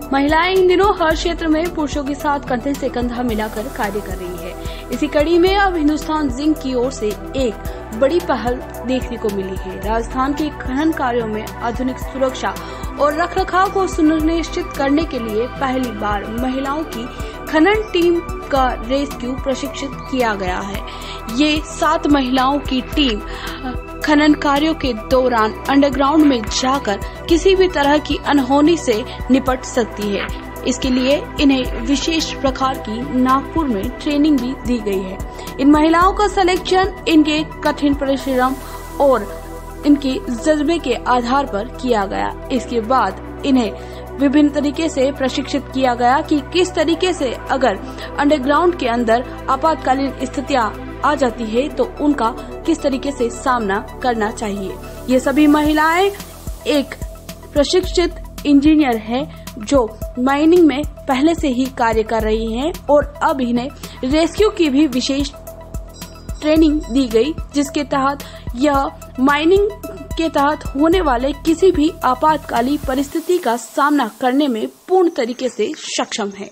महिलाएं इन दिनों हर क्षेत्र में पुरुषों के साथ कंधे से कंधा मिलाकर कार्य कर रही है। इसी कड़ी में अब हिंदुस्तान जिंक की ओर से एक बड़ी पहल देखने को मिली है। राजस्थान के खनन कार्यों में आधुनिक सुरक्षा और रखरखाव को सुनिश्चित करने के लिए पहली बार महिलाओं की खनन टीम का रेस्क्यू प्रशिक्षित किया गया है। ये 7 महिलाओं की टीम खनन कार्यों के दौरान अंडरग्राउंड में जाकर किसी भी तरह की अनहोनी से निपट सकती है। इसके लिए इन्हें विशेष प्रकार की नागपुर में ट्रेनिंग भी दी गई है। इन महिलाओं का सिलेक्शन इनके कठिन परिश्रम और इनके जज्बे के आधार पर किया गया। इसके बाद इन्हें विभिन्न तरीके से प्रशिक्षित किया गया कि किस तरीके से अगर अंडरग्राउंड के अंदर आपातकालीन स्थितियां आ जाती है तो उनका किस तरीके से सामना करना चाहिए। ये सभी महिलाएं एक प्रशिक्षित इंजीनियर हैं जो माइनिंग में पहले से ही कार्य कर रही हैं और अब इन्हें रेस्क्यू की भी विशेष ट्रेनिंग दी गई, जिसके तहत यह माइनिंग के तहत होने वाले किसी भी आपातकालीन परिस्थिति का सामना करने में पूर्ण तरीके से सक्षम है।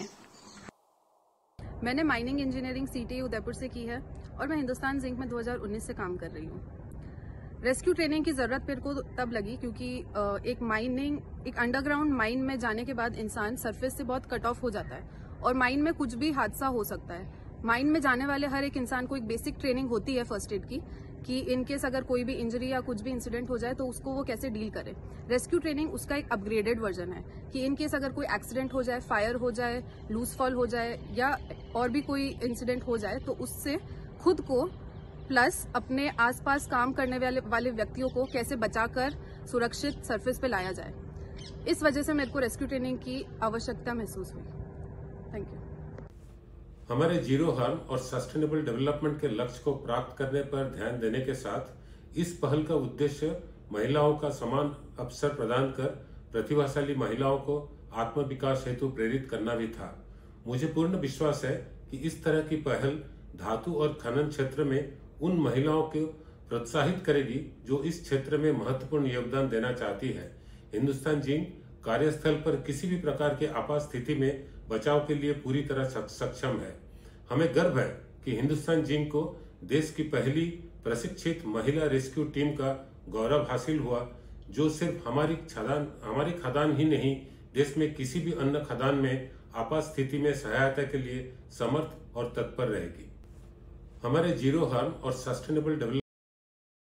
मैंने माइनिंग इंजीनियरिंग सीटीई उदयपुर से की है और मैं हिंदुस्तान जिंक में 2019 से काम कर रही हूँ। रेस्क्यू ट्रेनिंग की जरूरत मेरे को तब लगी क्योंकि एक अंडरग्राउंड माइन में जाने के बाद इंसान सरफेस से बहुत कट ऑफ हो जाता है और माइन में कुछ भी हादसा हो सकता है। माइन में जाने वाले हर एक इंसान को एक बेसिक ट्रेनिंग होती है फर्स्ट एड की कि इनकेस अगर कोई भी इंजरी या कुछ भी इंसिडेंट हो जाए तो उसको वो कैसे डील करे। रेस्क्यू ट्रेनिंग उसका एक अपग्रेडेड वर्जन है कि इनकेस अगर कोई एक्सीडेंट हो जाए, फायर हो जाए, लूज फॉल हो जाए या और भी कोई इंसिडेंट हो जाए तो उससे खुद को प्लस अपने आसपास काम करने वाले व्यक्तियों को कैसे बचाकर सुरक्षित सरफेस पे लाया जाए। इस वजह से मेरे को रेस्क्यू ट्रेनिंग की आवश्यकता महसूस हुई। Thank you. हमारे जीरो हार्म और सस्टेनेबल डेवलपमेंट के लक्ष्य को प्राप्त करने पर ध्यान देने के साथ इस पहल का उद्देश्य महिलाओं का समान अवसर प्रदान कर प्रतिभाशाली महिलाओं को आत्म विकास हेतु प्रेरित करना भी था। मुझे पूर्ण विश्वास है कि इस तरह की पहल धातु और खनन क्षेत्र में उन महिलाओं को प्रोत्साहित करेगी जो इस क्षेत्र में महत्वपूर्ण योगदान देना चाहती है। हिंदुस्तान जिंक कार्यस्थल पर किसी भी प्रकार के आपात स्थिति में बचाव के लिए पूरी तरह सक्षम है। हमें गर्व है कि हिंदुस्तान जिंक को देश की पहली प्रशिक्षित महिला रेस्क्यू टीम का गौरव हासिल हुआ, जो सिर्फ हमारी खदान ही नहीं, देश में किसी भी अन्य खदान में आपात स्थिति में सहायता के लिए समर्थ और तत्पर रहेगी। हमारे जीरो हार्म और सस्टेनेबल डेवलपमेंट